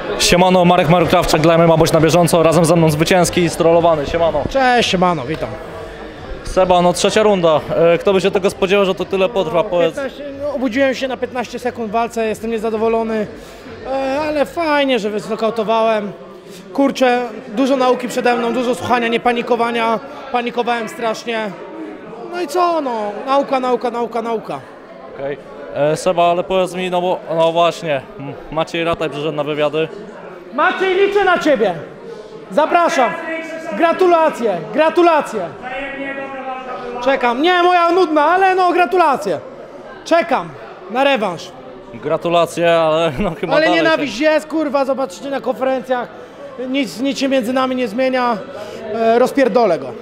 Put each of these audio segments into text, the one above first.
Siemano, Marek Markrawczak dla MMA Bądź na bieżąco, razem ze mną zwycięski i strollowany. Siemano. Cześć, siemano, witam. Seba, no trzecia runda. Kto by się tego spodziewał, że to tyle potrwa? Powiedz. 15, obudziłem się na 15 sekund w walce, jestem niezadowolony, ale fajnie, że znokautowałem. Kurczę, dużo nauki przede mną, dużo słuchania, nie panikowania. Panikowałem strasznie. No i co, no, nauka. Okay. Seba, ale powiedz mi, no właśnie, Maciej Rataj przyszedł na wywiady. Maciej, liczę na ciebie. Zapraszam. Gratulacje. Czekam. Nie, moja nudna, ale no gratulacje. Czekam na rewanż. Gratulacje, ale no chyba Ale dalej nienawiść jest, kurwa, zobaczycie na konferencjach. Nic się między nami nie zmienia. Rozpierdolę go.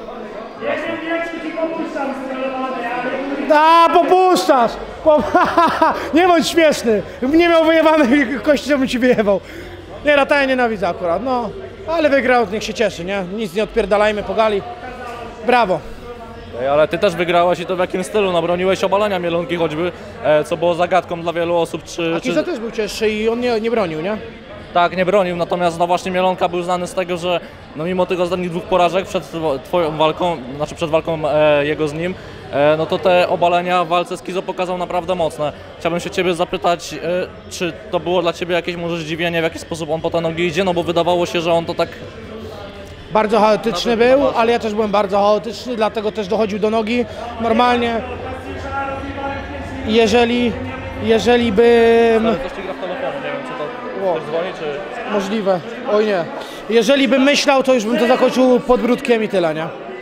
Popuszczasz! Nie bądź śmieszny. Nie miał wyjebanej kości, to bym ci wyjebał. Nie, Rataja nienawidzę akurat, no. Ale wygrał, niech się cieszy, nie? Nic nie odpierdalajmy, pogali. Brawo. Ale ty też wygrałeś i to w jakim stylu? No, broniłeś obalenia Mielonki choćby, co było zagadką dla wielu osób. A Kiza też był cięższy i on nie bronił, nie? Tak, nie bronił, natomiast no właśnie Mielonka był znany z tego, że no mimo tych ostatnich dwóch porażek przed twoją walką, znaczy przed walką jego z nim, no to te obalenia w walce z Kizo pokazał naprawdę mocne. Chciałbym się ciebie zapytać, czy to było dla ciebie jakieś może zdziwienie, w jaki sposób on po te nogi idzie, no bo wydawało się, że on to tak... Bardzo chaotyczny był, ale ja też byłem bardzo chaotyczny, dlatego też dochodził do nogi. Normalnie, jeżeli bym... Ale ktoś ci gra w telefonie, nie wiem, czy to ktoś dzwoni, czy... Możliwe, oj nie. Jeżeli bym myślał, to już bym to zakończył podbródkiem i tyle, nie?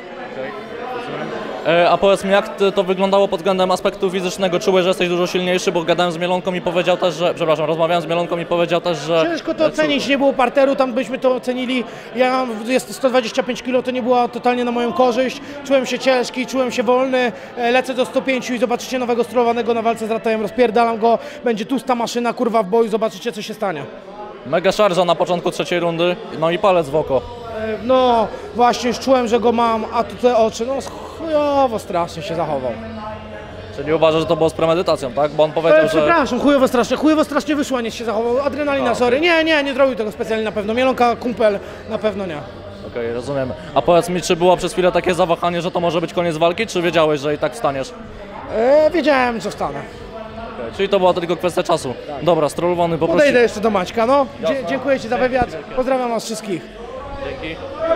A powiedz mi, jak to wyglądało pod względem aspektu fizycznego? Czułeś, że jesteś dużo silniejszy, bo gadałem z Mielonką i powiedział też, że... Przepraszam, rozmawiałem z Mielonką i powiedział też, że... Ciężko to ocenić, nie było parteru, tam byśmy to ocenili. Ja jest 125 kg, to nie była totalnie na moją korzyść. Czułem się ciężki, czułem się wolny, lecę do 105 i zobaczycie nowego strolowanego na walce z Ratajem, rozpierdalam go, będzie tłusta maszyna, kurwa w boju, zobaczycie co się stanie. Mega szarża na początku trzeciej rundy, no i palec w oko. No właśnie, już czułem, że go mam, a tu te oczy, no chujowo strasznie się zachował. Czyli uważasz, że to było z premedytacją, tak? Bo on powiedział, że... Przepraszam, chujowo strasznie wyszło, nie się zachował. Adrenalina, sorry. Nie zrobił tego specjalnie na pewno. Mielonka, kumpel, na pewno nie. Okej, rozumiem. A powiedz mi, czy było przez chwilę takie zawahanie, że to może być koniec walki, czy wiedziałeś, że i tak wstaniesz? Wiedziałem, co stanę. Czyli to była tylko kwestia czasu. Tak. Dobra, strollowany, poproszę. Podejdę jeszcze do Maćka, no. Dziękuję ci za wywiad. Pozdrawiam was wszystkich. Dzięki.